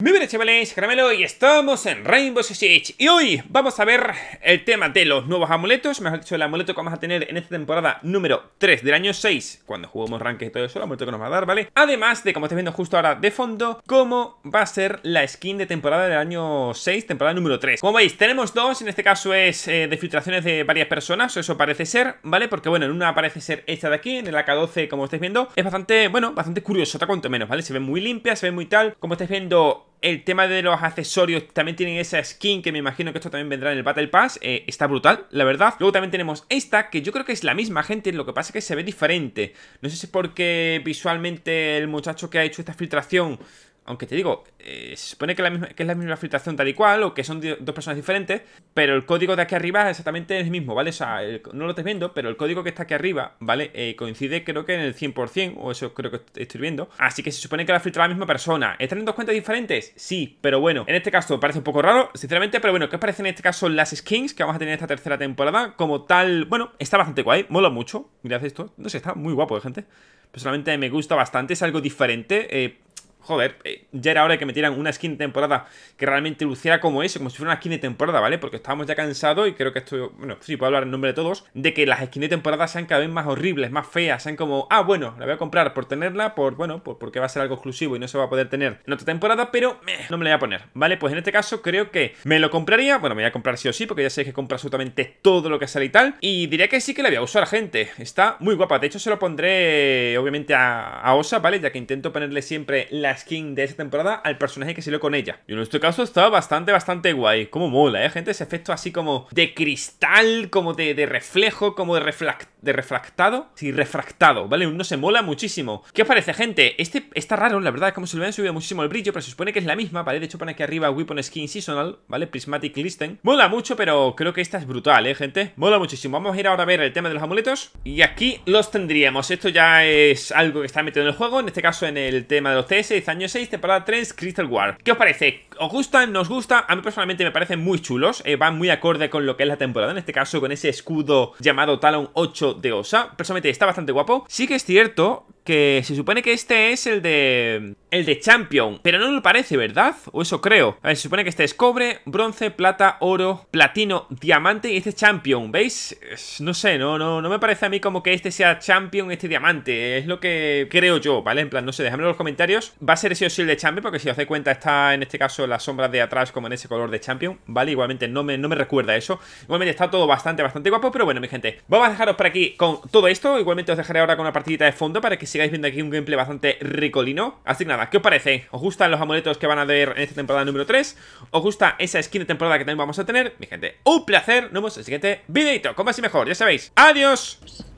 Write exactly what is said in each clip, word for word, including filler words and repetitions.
Muy buenas chavales, Caramelo y estamos en Rainbow Six Siege. Y hoy vamos a ver el tema de los nuevos amuletos. Mejor dicho, el amuleto que vamos a tener en esta temporada número tres del año seis, cuando juguemos ranked y todo eso, el amuleto que nos va a dar, ¿vale? Además de, como estáis viendo justo ahora de fondo, cómo va a ser la skin de temporada del año seis, temporada número tres. Como veis, tenemos dos, en este caso es eh, de filtraciones de varias personas, eso parece ser, ¿vale? Porque bueno, en una parece ser esta de aquí, en el A K doce, como estáis viendo, es bastante, bueno, bastante curiosa, cuanto menos, ¿vale? Se ve muy limpia, se ve muy tal, como estáis viendo. El tema de los accesorios también tienen esa skin que me imagino que esto también vendrá en el Battle Pass. eh, Está brutal, la verdad. Luego también tenemos esta, que yo creo que es la misma, gente. Lo que pasa es que se ve diferente. No sé si es porque visualmente el muchacho que ha hecho esta filtración, aunque te digo, eh, se supone que, la misma, que es la misma filtración tal y cual, o que son dos personas diferentes, pero el código de aquí arriba es exactamente el mismo, ¿vale? O sea, el, no lo estáis viendo, pero el código que está aquí arriba, ¿vale? Eh, coincide creo que en el cien por cien, o eso creo que estoy viendo. Así que se supone que la ha filtrado la misma persona. ¿Están en dos cuentas diferentes? Sí, pero bueno, en este caso parece un poco raro, sinceramente, pero bueno, ¿qué os parece en este caso las skins que vamos a tener en esta tercera temporada? Como tal, bueno, está bastante guay, mola mucho. Mirad esto, no sé, está muy guapo, gente. Personalmente me gusta bastante, es algo diferente, eh... Joder, eh, ya era hora de que metieran una skin de temporada que realmente luciera como eso, como si fuera una skin de temporada, ¿vale? Porque estábamos ya cansados, y creo que esto, bueno, sí, puedo hablar en nombre de todos, de que las skins de temporada sean cada vez más horribles, más feas, sean como, ah, bueno, la voy a comprar por tenerla, por, bueno, por, porque va a ser algo exclusivo y no se va a poder tener en otra temporada, pero meh, no me la voy a poner, ¿vale? Pues en este caso creo que me lo compraría, bueno, me voy a comprar sí o sí, porque ya sé que compro absolutamente todo lo que sale y tal, y diría que sí que la voy a usar, gente. Está muy guapa, de hecho se lo pondré, obviamente, a, a Osa, ¿vale? Ya que intento ponerle siempre la skin de esa temporada al personaje que salió con ella. Y en este caso está bastante, bastante guay. Como mola, ¿eh, gente? Ese efecto así como de cristal, como de, de reflejo, como de, reflact, de refractado. Sí, refractado, ¿vale? No se mola muchísimo. ¿Qué os parece, gente? Este está raro, la verdad, es como si le hubieran subido muchísimo el brillo, pero se supone que es la misma, ¿vale? De hecho pone aquí arriba Weapon Skin Seasonal, ¿vale? Prismatic Listen. Mola mucho, pero creo que esta es brutal, ¿eh, gente? Mola muchísimo. Vamos a ir ahora a ver el tema de los amuletos. Y aquí los tendríamos. Esto ya es algo que está metido en el juego, en este caso en el tema de los T S, año seis, temporada tres, Crystal War. ¿Qué os parece? ¿Os gustan? ¿Nos gusta? A mí personalmente me parecen muy chulos, eh, van muy acorde con lo que es la temporada, en este caso con ese escudo llamado Talon ocho de Osa. Personalmente está bastante guapo. Sí que es cierto que se supone que este es el de... el de Champion, pero no lo parece, ¿verdad? O eso creo. A ver, se supone que este es cobre, bronce, plata, oro, platino, diamante y este es Champion, ¿veis? No sé, no, no, no me parece a mí como que este sea Champion, este diamante. Es lo que creo yo, ¿vale? En plan, no sé, dejadmelo en los comentarios. Va a ser ese o sí el de Champion, porque si os dais cuenta está en este caso las sombras de atrás como en ese color de Champion, ¿vale? Igualmente no me, no me recuerda eso. Igualmente está todo bastante, bastante guapo, pero bueno, mi gente, vamos a dejaros por aquí con todo esto. Igualmente os dejaré ahora con una partidita de fondo para que sigáis viendo aquí un gameplay bastante ricolino. Así que nada, ¿qué os parece? ¿Os gustan los amuletos que van a ver en esta temporada número tres? ¿Os gusta esa skin de temporada que también vamos a tener? Mi gente, un placer. Nos vemos en el siguiente videito, con más y mejor, ya sabéis. ¡Adiós!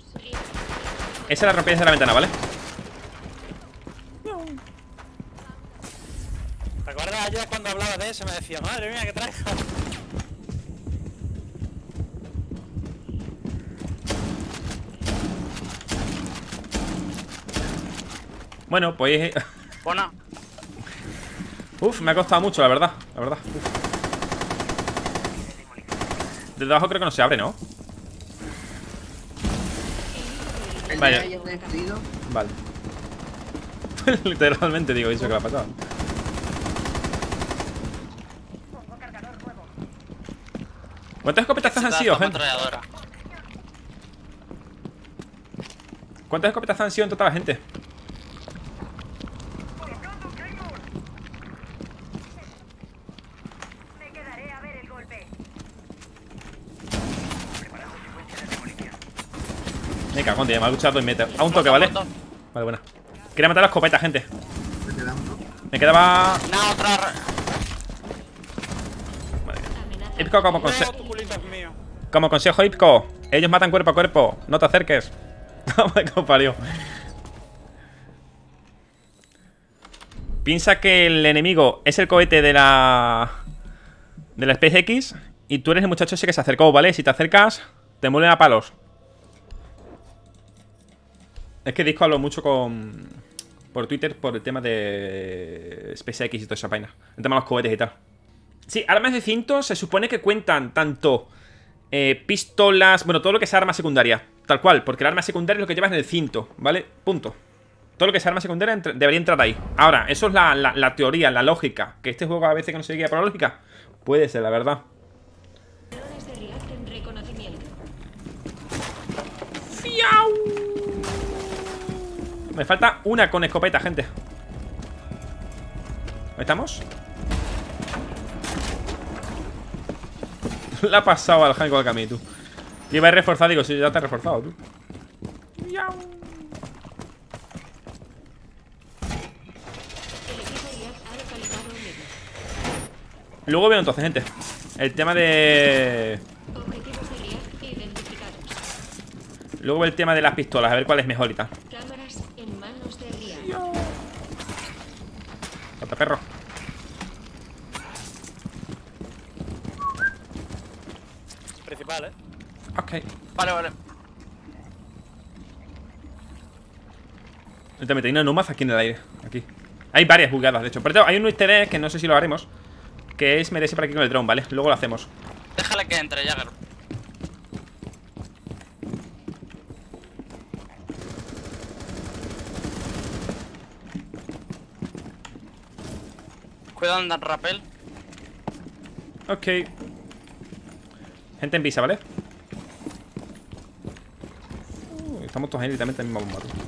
Esa es la rompida de la ventana, ¿vale? ¿Te acuerdas ayer cuando hablaba de eso? Me decía, madre mía, ¿qué traes? Bueno, pues... Bueno. Uf, me ha costado mucho, la verdad. La verdad. Uf. Desde abajo creo que no se abre, ¿no? Vale. Vale. Literalmente digo eso que le ha pasado. ¿Cuántas escopetazos han sido, gente? ¿Cuántas escopetazos han sido en total, gente? Me cago en Dios, me ha luchado y mete. A un toque, ¿vale? Vale, buena. Quería matar a la escopeta, gente. Me quedaba... No, otra... Vale. Ipco, como consejo... Como consejo, Ipco, ellos matan cuerpo a cuerpo. No te acerques. No me comparió. Piensa que el enemigo es el cohete de la... de la SpaceX y tú eres el muchacho ese que se acercó, ¿vale? Si te acercas, te muelen a palos. Es que Disco hablo mucho con... por Twitter por el tema de SpaceX y toda esa vaina. El tema de los cohetes y tal. Sí, armas de cinto se supone que cuentan tanto eh, pistolas... bueno, todo lo que sea arma secundaria. Tal cual, porque el arma secundaria es lo que llevas en el cinto, ¿vale? Punto. Todo lo que sea arma secundaria entre, debería entrar ahí. Ahora, eso es la, la, la teoría, la lógica. Que este juego a veces que no se guía por la lógica. Puede ser, la verdad. ¡Fiau! Me falta una con escopeta, gente. ¿Ahí estamos? Le ha pasado al Hank con el camino, tú. Iba a ir reforzado, digo, si ya te has reforzado, tú. ¡Fiau! Luego veo entonces, gente, el tema de... Luego veo el tema de las pistolas, a ver cuál es mejor y tal. Falta perro. Principal, eh. Ok. Vale, vale. Te metí una nomás aquí en el aire. Aquí. Hay varias bugueadas, de hecho. Pero hay un easter egg que no sé si lo haremos. Que es meterse por aquí con el dron, ¿vale? Luego lo hacemos. Déjale que entre, Jagger. Cuidado en el rappel. Ok. Gente en visa, ¿vale? Uh, estamos todos ahí literalmente en la misma bomba, tú.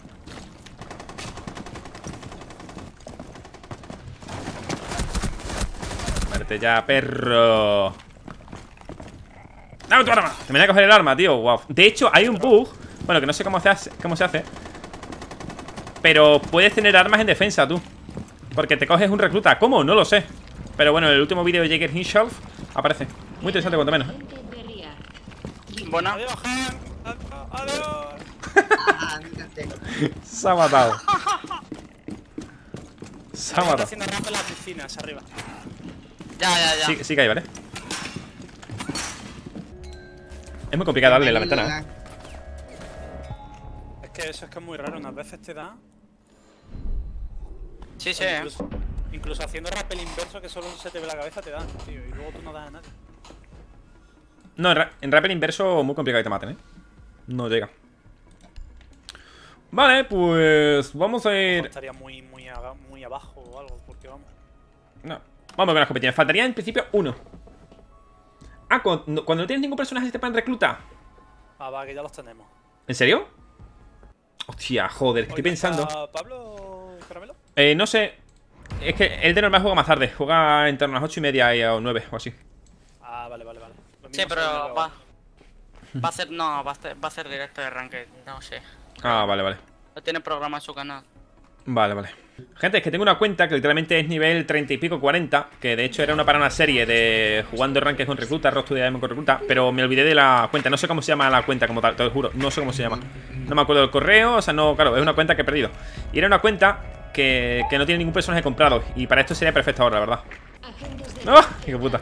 Muerte ya, perro. ¡Dame tu arma! Se me voy a coger el arma, tío. Wow. De hecho, hay un bug. Bueno, que no sé cómo se hace, cómo se hace. Pero puedes tener armas en defensa, tú. Porque te coges un recluta. ¿Cómo? No lo sé. Pero bueno, en el último vídeo de Jaeger Himself aparece. Muy interesante, cuanto menos. Buena. Adiós, Hank. Adiós. Se ha matado. Se ha Está matado. haciendo rap en las piscinas, arriba. Ya, ya, ya. Sí, sí que hay, ¿vale? Es muy complicado darle la ventana, ¿eh? Es que eso es que es muy raro. Unas veces te da. Sí, sí, incluso, incluso haciendo rappel inverso que solo se te ve la cabeza te dan, tío. Y luego tú no das a nadie. No, en, ra en rappel inverso muy complicado que te maten, ¿eh? No llega. Vale, pues vamos a ir... Estaría muy, muy, a, muy abajo o algo, porque vamos. No, vamos con las competiciones. Faltaría en principio uno. Ah, cuando, cuando no tienes ningún personaje se te pueden recluta. Ah, va, que ya los tenemos. ¿En serio? Hostia, joder, estoy pensando. ¿Pablo Caramelo? Eh, no sé. Es que el de normal juega más tarde. Juega entre las ocho y media y a nueve o así. Ah, vale, vale, vale. Sí, pero va. Va a ser, no, va a ser, va a ser directo de ranked, no sé. Ah, vale, vale. No tiene programa en su canal. Vale, vale. Gente, es que tengo una cuenta que literalmente es nivel treinta y pico, cuarenta. Que de hecho era una para una serie de jugando ranked con recluta, Road to the Diamond con recluta. Pero me olvidé de la cuenta, no sé cómo se llama la cuenta como tal, te lo juro. No sé cómo se llama. No me acuerdo del correo, o sea, no, claro, es una cuenta que he perdido. Y era una cuenta que, que no tiene ningún personaje comprado. Y para esto sería perfecto ahora, la verdad. ¡Oh! ¡Qué puta!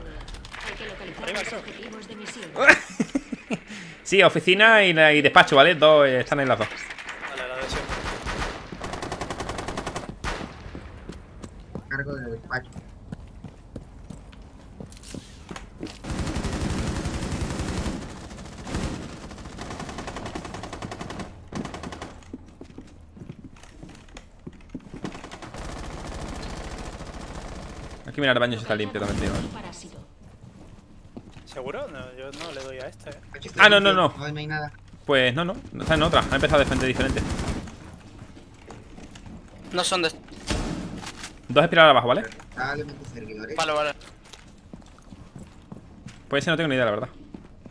Sí, oficina y, y despacho, ¿vale? Dos eh, están en las dos. Vale, la de siempre. Cargo del despacho. Aquí mira, el baño está limpio también, tío. ¿Seguro? No, yo no le doy a este, eh. Ah, no, no, no. No, no hay nada. Pues no, no, está en otra. Ha empezado de frente diferente. No son de... Dos espirales abajo, ¿vale? Probablemente servidores. Vale, vale. Pues ese no tengo ni idea, la verdad.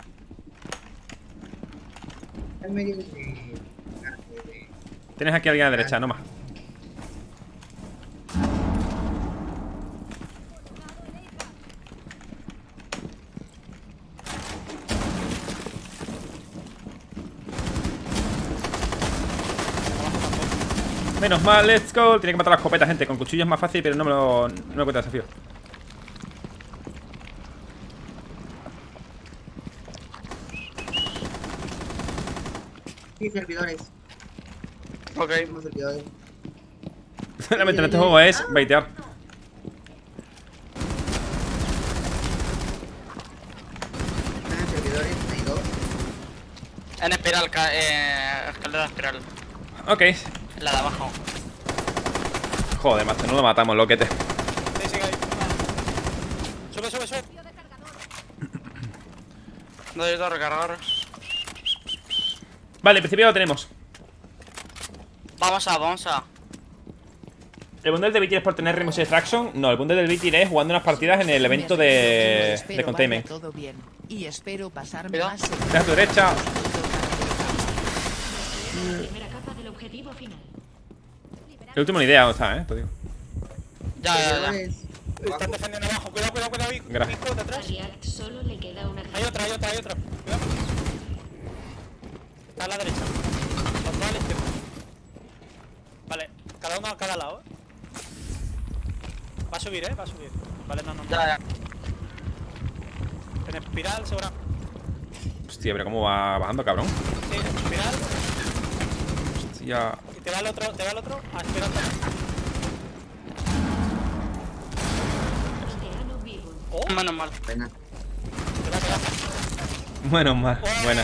En medio de... de- Tienes aquí a alguien a la derecha, no más. Menos mal, let's go. Tiene que matar la escopeta, gente. Con cuchillo es más fácil, pero no me lo, no me cuenta el desafío. Sí, servidores. Ok. Tenemos servidores. Realmente en este juego es baitear. Están en servidores, hay dos. En espiral, ca eh, escalera espiral. Ok. La de abajo. Joder, macho, no lo matamos, loquete. Sí, sigue ahí. Sube, sube, sube. Doy dos recargadores. Vale, en principio lo tenemos. Vamos a, vamos a. ¿El bundle de Bitir es por tener Rainbow Extraction? No, el bundle del Bitir es jugando unas partidas en el evento de, de Containment. Todo bien. Y espero pasarme Cuidado. más. Deja a tu derecha. Primera capa del objetivo final. El último ni idea, ¿dónde está, eh? Te digo. Ya, ya, ya. Servidores. Están defendiendo abajo. Cuidado, cuidado, cuidado. Vic. Gracias. Vic, A detrás. React solo le queda una Hay otra, hay otra, hay otra. Cuidado. Está a la derecha. Los dos a la izquierda. Vale, cada uno a cada lado. ¿eh? Va a subir, eh, va a subir. Vale, no, no, no. Ya, ya. En espiral, seguro. Hostia, pero cómo va bajando, cabrón. Sí, en espiral. Hostia. Y te va el otro, te va el otro. A espiral también. Océano vivo. Oh, Menos mal. Pena. te va, te va. Bueno, más. Oh, Buena.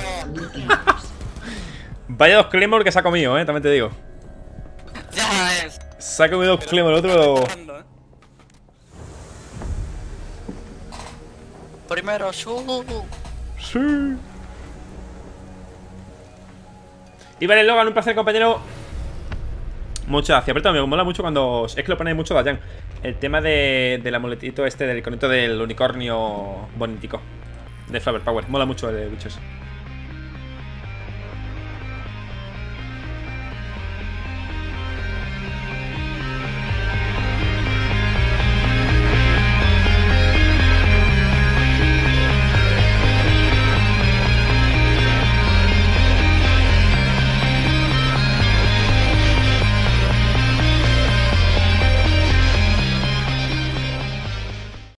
Vaya dos Claymore que se ha comido, eh, también te digo. Ya es. Se ha comido dos Pero- Claymore, el otro. Empezando, ¿eh? Primero, su. Sí. Y vale, Logan, un placer, compañero. Muchas gracias. Pero me mola mucho cuando. Es que lo ponéis mucho, Dayan. El tema de, del amuletito este, del iconito del unicornio bonitico. De Flower Power. Mola mucho el bicho ese.